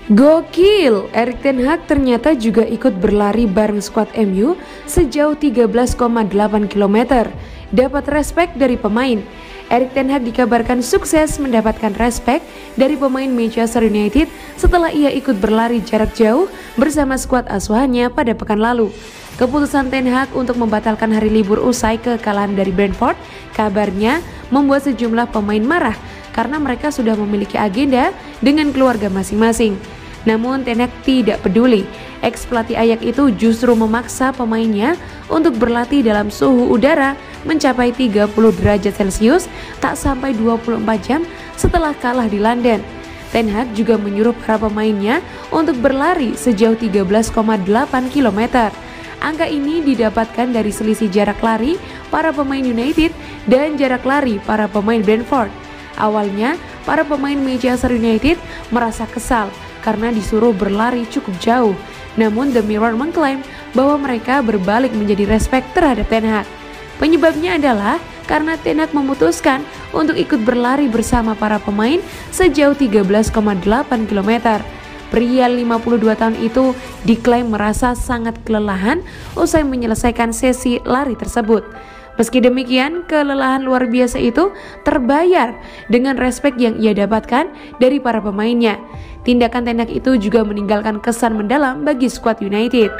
Gokil, Erik ten Hag ternyata juga ikut berlari bareng skuad MU sejauh 13,8 km. Dapat respek dari pemain. Erik ten Hag dikabarkan sukses mendapatkan respek dari pemain Manchester United setelah ia ikut berlari jarak jauh bersama skuad asuhannya pada pekan lalu. Keputusan ten Hag untuk membatalkan hari libur usai kekalahan dari Brentford kabarnya membuat sejumlah pemain marah karena mereka sudah memiliki agenda dengan keluarga masing-masing. Namun ten Hag tidak peduli. Ex-pelatih Ajax itu justru memaksa pemainnya untuk berlatih dalam suhu udara mencapai 30 derajat Celcius tak sampai 24 jam setelah kalah di London. Ten Hag juga menyuruh para pemainnya untuk berlari sejauh 13,8 km. Angka ini didapatkan dari selisih jarak lari para pemain United dan jarak lari para pemain Brentford. Awalnya, para pemain Manchester United merasa kesal karena disuruh berlari cukup jauh. Namun The Mirror mengklaim bahwa mereka berbalik menjadi respek terhadap Ten Hag. Penyebabnya adalah karena Ten Hag memutuskan untuk ikut berlari bersama para pemain sejauh 13,8 km. Pria 52 tahun itu diklaim merasa sangat kelelahan usai menyelesaikan sesi lari tersebut. Meski demikian, kelelahan luar biasa itu terbayar dengan respek yang ia dapatkan dari para pemainnya. Tindakan Ten Hag itu juga meninggalkan kesan mendalam bagi skuad United.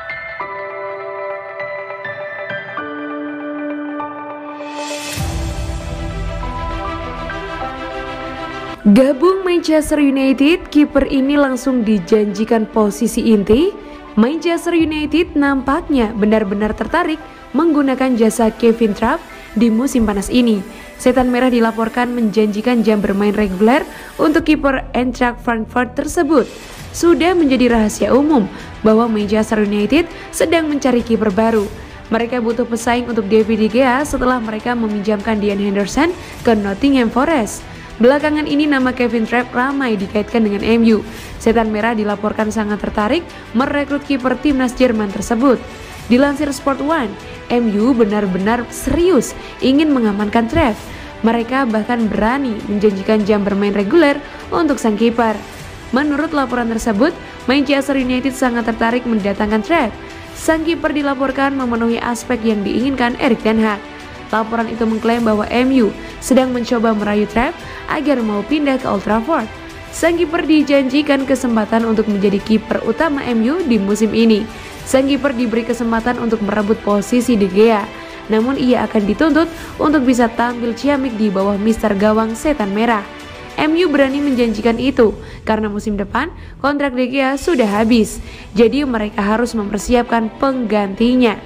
Gabung Manchester United, kiper ini langsung dijanjikan posisi inti. Manchester United nampaknya benar-benar tertarik menggunakan jasa Kevin Trapp di musim panas ini. Setan Merah dilaporkan menjanjikan jam bermain reguler untuk kiper Eintracht Frankfurt tersebut. Sudah menjadi rahasia umum bahwa Manchester United sedang mencari kiper baru. Mereka butuh pesaing untuk David De Gea setelah mereka meminjamkan Dean Henderson ke Nottingham Forest. Belakangan ini nama Kevin Trapp ramai dikaitkan dengan MU. Setan Merah dilaporkan sangat tertarik merekrut kiper timnas Jerman tersebut. Dilansir Sport One, MU benar-benar serius ingin mengamankan Trapp. Mereka bahkan berani menjanjikan jam bermain reguler untuk sang kiper. Menurut laporan tersebut, Manchester United sangat tertarik mendatangkan Trapp. Sang kiper dilaporkan memenuhi aspek yang diinginkan Erik ten Hag. Laporan itu mengklaim bahwa MU sedang mencoba merayu Trapp agar mau pindah ke Old Trafford. Sang kiper dijanjikan kesempatan untuk menjadi kiper utama MU di musim ini. Sang kiper diberi kesempatan untuk merebut posisi De Gea. Namun ia akan dituntut untuk bisa tampil ciamik di bawah mister gawang Setan Merah. MU berani menjanjikan itu karena musim depan kontrak De Gea sudah habis. Jadi mereka harus mempersiapkan penggantinya.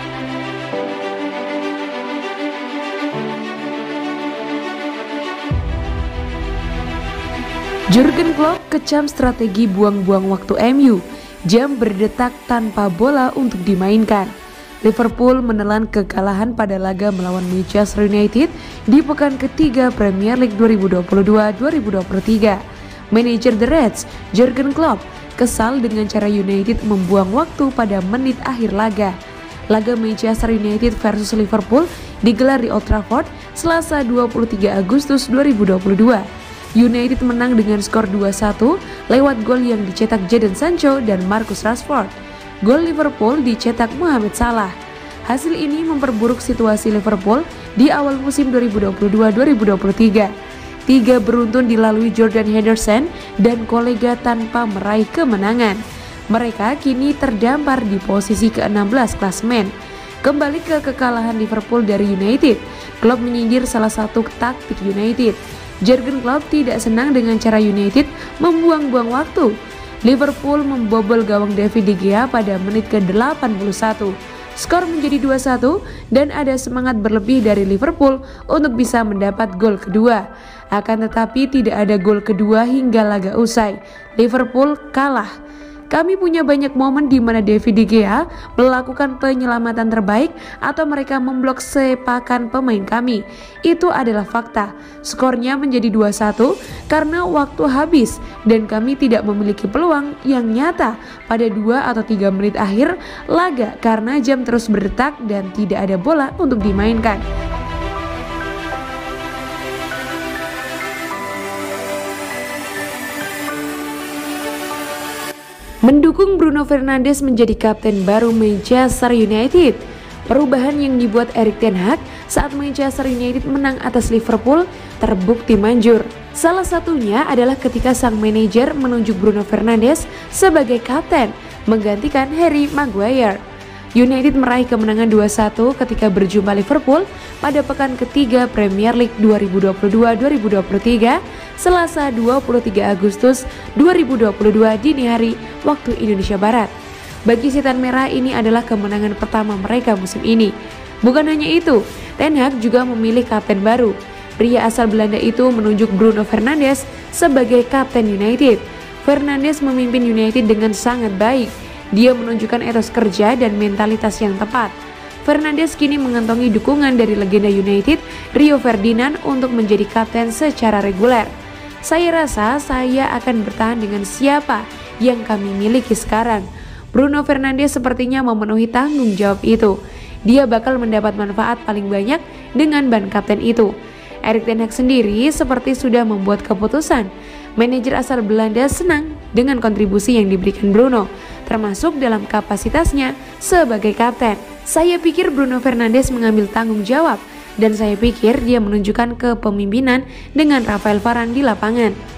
Jurgen Klopp kecam strategi buang-buang waktu MU, jam berdetak tanpa bola untuk dimainkan. Liverpool menelan kekalahan pada laga melawan Manchester United di pekan ketiga Premier League 2022-2023. Manajer The Reds, Jurgen Klopp, kesal dengan cara United membuang waktu pada menit akhir laga. Laga Manchester United versus Liverpool digelar di Old Trafford Selasa 23 Agustus 2022. United menang dengan skor 2-1 lewat gol yang dicetak Jadon Sancho dan Marcus Rashford. Gol Liverpool dicetak Mohamed Salah. Hasil ini memperburuk situasi Liverpool di awal musim 2022-2023. 3 beruntun dilalui Jordan Henderson dan kolega tanpa meraih kemenangan. Mereka kini terdampar di posisi ke-16 klasemen. Kembali ke kekalahan Liverpool dari United, Klopp menyindir salah satu taktik United. Jurgen Klopp tidak senang dengan cara United membuang-buang waktu. Liverpool membobol gawang David De Gea pada menit ke-81. Skor menjadi 2-1 dan ada semangat berlebih dari Liverpool untuk bisa mendapat gol kedua. Akan tetapi tidak ada gol kedua hingga laga usai. Liverpool kalah. Kami punya banyak momen di mana David De Gea melakukan penyelamatan terbaik atau mereka memblok sepakan pemain kami. Itu adalah fakta. Skornya menjadi 2-1 karena waktu habis dan kami tidak memiliki peluang yang nyata pada 2 atau 3 menit akhir laga karena jam terus berdetak dan tidak ada bola untuk dimainkan. Mendukung Bruno Fernandes menjadi kapten baru Manchester United. Perubahan yang dibuat Erik ten Hag saat Manchester United menang atas Liverpool terbukti manjur. Salah satunya adalah ketika sang manajer menunjuk Bruno Fernandes sebagai kapten, menggantikan Harry Maguire. United meraih kemenangan 2-1 ketika berjumpa Liverpool pada pekan ketiga Premier League 2022-2023 Selasa 23 Agustus 2022 dini hari waktu Indonesia Barat. Bagi Setan Merah ini adalah kemenangan pertama mereka musim ini. Bukan hanya itu, Ten Hag juga memilih kapten baru. Pria asal Belanda itu menunjuk Bruno Fernandes sebagai kapten United. Fernandes memimpin United dengan sangat baik. Dia menunjukkan etos kerja dan mentalitas yang tepat. Fernandes kini mengantongi dukungan dari legenda United, Rio Ferdinand, untuk menjadi kapten secara reguler. Saya rasa saya akan bertahan dengan siapa yang kami miliki sekarang. Bruno Fernandes sepertinya memenuhi tanggung jawab itu. Dia bakal mendapat manfaat paling banyak dengan ban kapten itu. Erik ten Hag sendiri seperti sudah membuat keputusan. Manajer asal Belanda senang dengan kontribusi yang diberikan Bruno, termasuk dalam kapasitasnya sebagai kapten. Saya pikir Bruno Fernandes mengambil tanggung jawab dan saya pikir dia menunjukkan kepemimpinan dengan Rafael Varane di lapangan.